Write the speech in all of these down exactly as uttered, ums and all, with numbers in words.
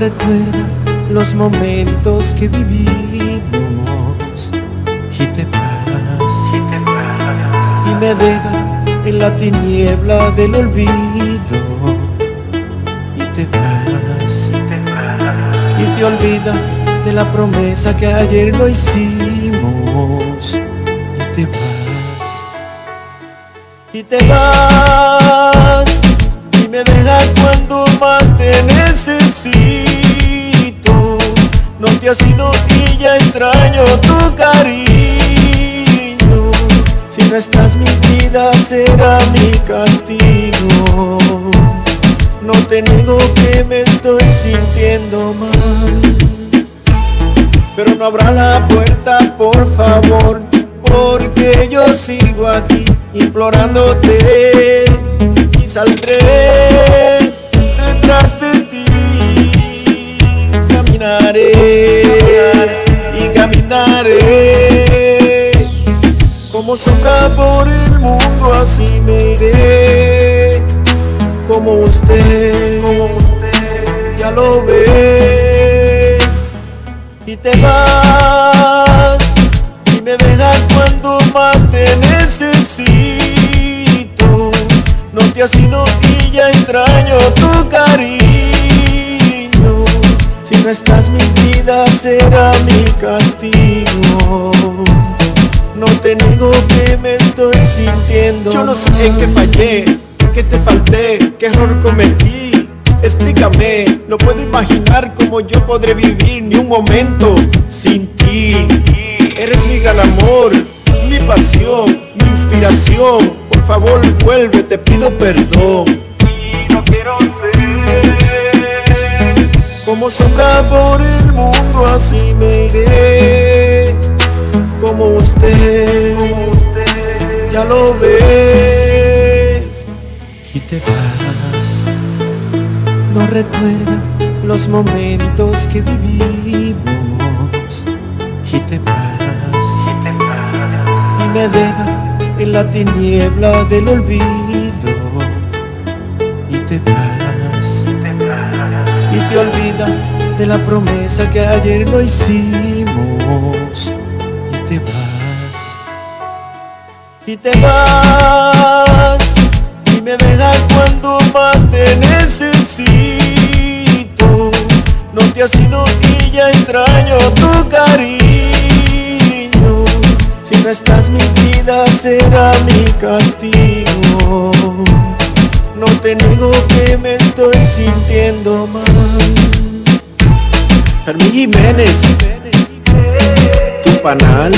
recuerda los momentos que vivimos y te vas, y me deja en la tiniebla del olvido y te vas, y te olvida de la promesa que ayer no hicimos y te vas, y te vas, y me deja cuando más te necesito. No te has ido y ya extraño tu cariño. Si no estás, mi vida será mi castigo. No te niego que me estoy sintiendo mal, pero no abra la puerta, por favor, porque yo sigo aquí implorándote y saldré detrás de ti. Caminaré y caminaré como sombra por el mundo, así me iré. Como usted, como usted ya lo ves, y te vas y me dejas cuando más te necesito. No te has ido y ya extraño tu cariño. Si no estás, mi vida será mi castigo. No te niego que me estoy sintiendo. Yo no sé en qué fallé, que te falté, qué error cometí. Explícame, no puedo imaginar cómo yo podré vivir ni un momento sin ti. Eres mi gran amor, mi pasión, mi inspiración. Por favor vuelve, te pido perdón. Y no quiero ser como sombra por el mundo, así me iré. Como usted, como usted ya lo ves, y te vas. No recuerda los momentos que vivimos y te vas, y me deja en la tiniebla del olvido y te vas, y te olvida de la promesa que ayer no hicimos y te vas, y te vas, y me deja cuando más te necesito. No te has ido y ya extraño tu cariño. Si no estás, mi vida será mi castigo. No te niego que me estoy sintiendo mal. Fermín Jiménez, tu panal,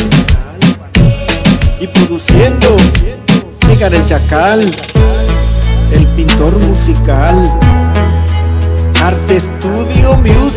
y produciendo Edgar el Chacal, el pintor musical, Arte Studio Music.